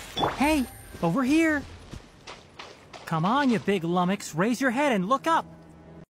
Hey, over here. Come on, you big lummox, raise your head and look up.